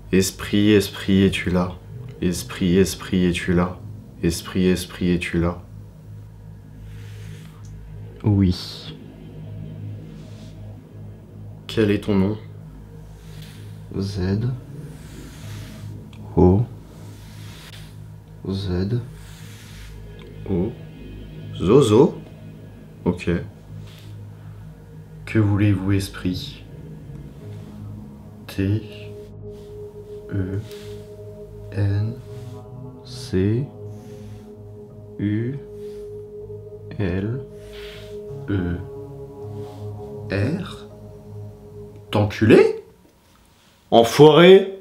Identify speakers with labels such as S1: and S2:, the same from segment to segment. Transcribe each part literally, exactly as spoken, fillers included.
S1: Esprit, esprit, es-tu là? Esprit, esprit, es-tu là? Esprit, esprit, es-tu là?
S2: Oui.
S1: Quel est ton nom?
S2: Z. O. Z.
S1: O. Zozo? Ok. Que voulez-vous, esprit? T. E. N. C. U. L. E. R. T'enculé? Enfoiré?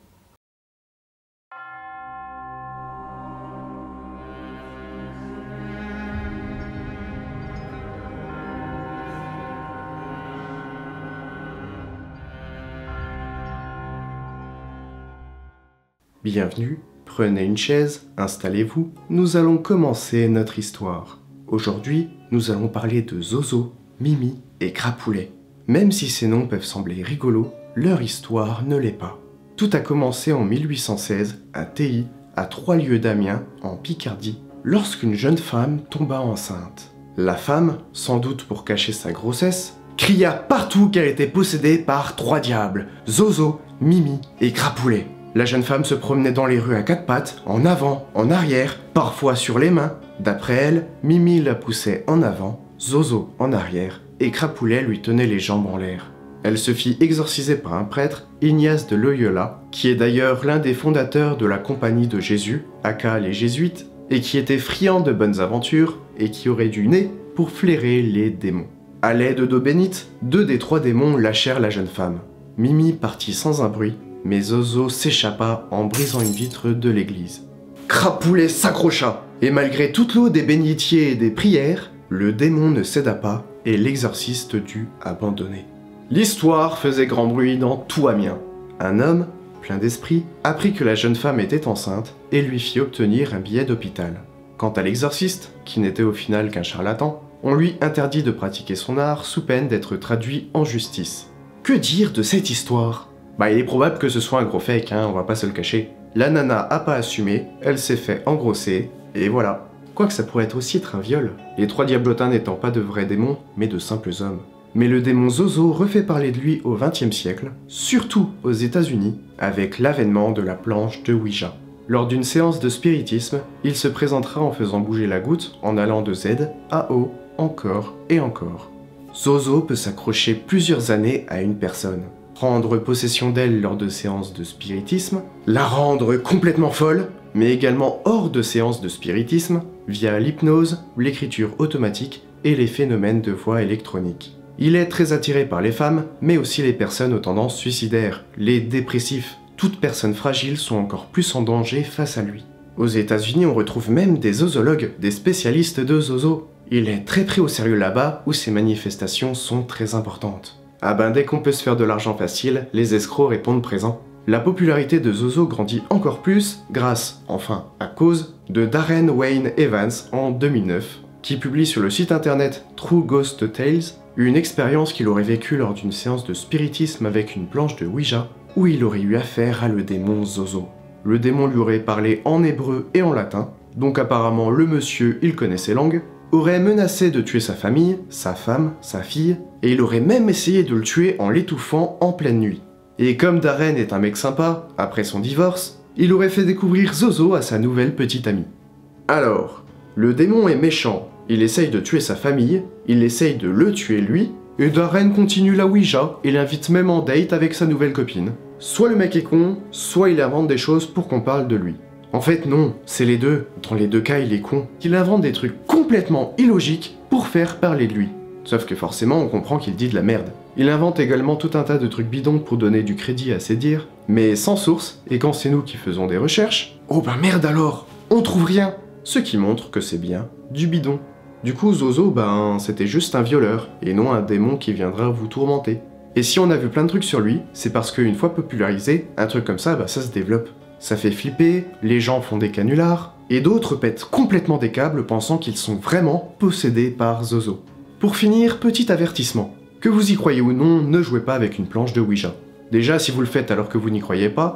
S1: Bienvenue, prenez une chaise, installez-vous, nous allons commencer notre histoire. Aujourd'hui, nous allons parler de Zozo, Mimi et Crapoulet. Même si ces noms peuvent sembler rigolos, leur histoire ne l'est pas. Tout a commencé en mille huit cent seize, à Théy, à trois lieues d'Amiens, en Picardie, lorsqu'une jeune femme tomba enceinte. La femme, sans doute pour cacher sa grossesse, cria partout qu'elle était possédée par trois diables, Zozo, Mimi et Crapoulet. La jeune femme se promenait dans les rues à quatre pattes, en avant, en arrière, parfois sur les mains. D'après elle, Mimi la poussait en avant, Zozo en arrière, et Crapoulet lui tenait les jambes en l'air. Elle se fit exorciser par un prêtre, Ignace de Loyola, qui est d'ailleurs l'un des fondateurs de la Compagnie de Jésus, aka les Jésuites, et qui était friand de bonnes aventures, et qui aurait du nez pour flairer les démons. À l'aide d'eau bénite, deux des trois démons lâchèrent la jeune femme. Mimi partit sans un bruit, mais Zozo s'échappa en brisant une vitre de l'église. Crapoulet s'accrocha, et malgré toute l'eau des bénitiers et des prières, le démon ne céda pas et l'exorciste dut abandonner. L'histoire faisait grand bruit dans tout Amiens. Un homme, plein d'esprit, apprit que la jeune femme était enceinte et lui fit obtenir un billet d'hôpital. Quant à l'exorciste, qui n'était au final qu'un charlatan, on lui interdit de pratiquer son art sous peine d'être traduit en justice. Que dire de cette histoire ? Bah il est probable que ce soit un gros fake, hein, on va pas se le cacher. La nana a pas assumé, elle s'est fait engrosser, et voilà. Quoique ça pourrait être aussi être un viol, les trois diablotins n'étant pas de vrais démons, mais de simples hommes. Mais le démon Zozo refait parler de lui au vingtième siècle, surtout aux États-Unis, avec l'avènement de la planche de Ouija. Lors d'une séance de spiritisme, il se présentera en faisant bouger la goutte, en allant de Z à O, encore et encore. Zozo peut s'accrocher plusieurs années à une personne. Prendre possession d'elle lors de séances de spiritisme, la rendre complètement folle, mais également hors de séances de spiritisme, via l'hypnose, l'écriture automatique et les phénomènes de voix électronique. Il est très attiré par les femmes, mais aussi les personnes aux tendances suicidaires, les dépressifs. Toutes personnes fragiles sont encore plus en danger face à lui. Aux États-Unis, on retrouve même des zozologues, des spécialistes de zozo. Il est très pris au sérieux là-bas où ses manifestations sont très importantes. Ah ben dès qu'on peut se faire de l'argent facile, les escrocs répondent présent. La popularité de Zozo grandit encore plus grâce, enfin à cause, de Darren Wayne Evans en deux mille neuf, qui publie sur le site internet True Ghost Tales une expérience qu'il aurait vécue lors d'une séance de spiritisme avec une planche de Ouija, où il aurait eu affaire à le démon Zozo. Le démon lui aurait parlé en hébreu et en latin, donc apparemment le monsieur, il connaît ses langues, aurait menacé de tuer sa famille, sa femme, sa fille, et il aurait même essayé de le tuer en l'étouffant en pleine nuit. Et comme Darren est un mec sympa, après son divorce, il aurait fait découvrir Zozo à sa nouvelle petite amie. Alors, le démon est méchant, il essaye de tuer sa famille, il essaye de le tuer lui, et Darren continue la Ouija et l'invite même en date avec sa nouvelle copine. Soit le mec est con, soit il invente des choses pour qu'on parle de lui. En fait non, c'est les deux. Dans les deux cas, il est con. Il invente des trucs complètement illogiques pour faire parler de lui. Sauf que forcément, on comprend qu'il dit de la merde. Il invente également tout un tas de trucs bidons pour donner du crédit à ses dires, mais sans source, et quand c'est nous qui faisons des recherches, oh ben merde alors, on trouve rien. Ce qui montre que c'est bien du bidon. Du coup, Zozo, ben, c'était juste un violeur, et non un démon qui viendra vous tourmenter. Et si on a vu plein de trucs sur lui, c'est parce qu'une fois popularisé, un truc comme ça, bah ça se développe. Ça fait flipper, les gens font des canulars, et d'autres pètent complètement des câbles pensant qu'ils sont vraiment possédés par Zozo. Pour finir, petit avertissement. Que vous y croyez ou non, ne jouez pas avec une planche de Ouija. Déjà, si vous le faites alors que vous n'y croyez pas,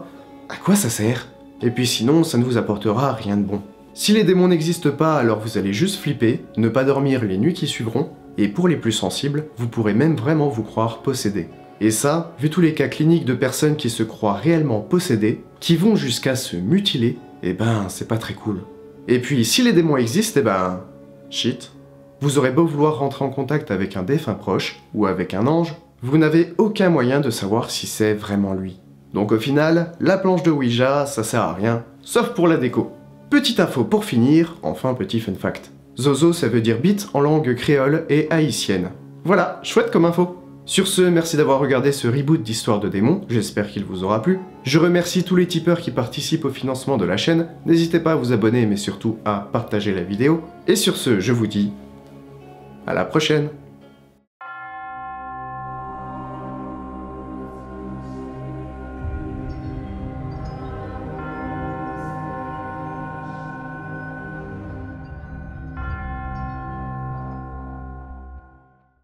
S1: à quoi ça sert? Et puis sinon, ça ne vous apportera rien de bon. Si les démons n'existent pas, alors vous allez juste flipper, ne pas dormir les nuits qui suivront, et pour les plus sensibles, vous pourrez même vraiment vous croire possédé. Et ça, vu tous les cas cliniques de personnes qui se croient réellement possédées, qui vont jusqu'à se mutiler, eh ben c'est pas très cool. Et puis si les démons existent, eh ben... shit. Vous aurez beau vouloir rentrer en contact avec un défunt proche, ou avec un ange, vous n'avez aucun moyen de savoir si c'est vraiment lui. Donc au final, la planche de Ouija, ça sert à rien, sauf pour la déco. Petite info pour finir, enfin petit fun fact. Zozo, ça veut dire bite en langue créole et haïtienne. Voilà, chouette comme info. Sur ce, merci d'avoir regardé ce reboot d'Histoire de démons, j'espère qu'il vous aura plu. Je remercie tous les tipeurs qui participent au financement de la chaîne, n'hésitez pas à vous abonner mais surtout à partager la vidéo. Et sur ce, je vous dis à la prochaine.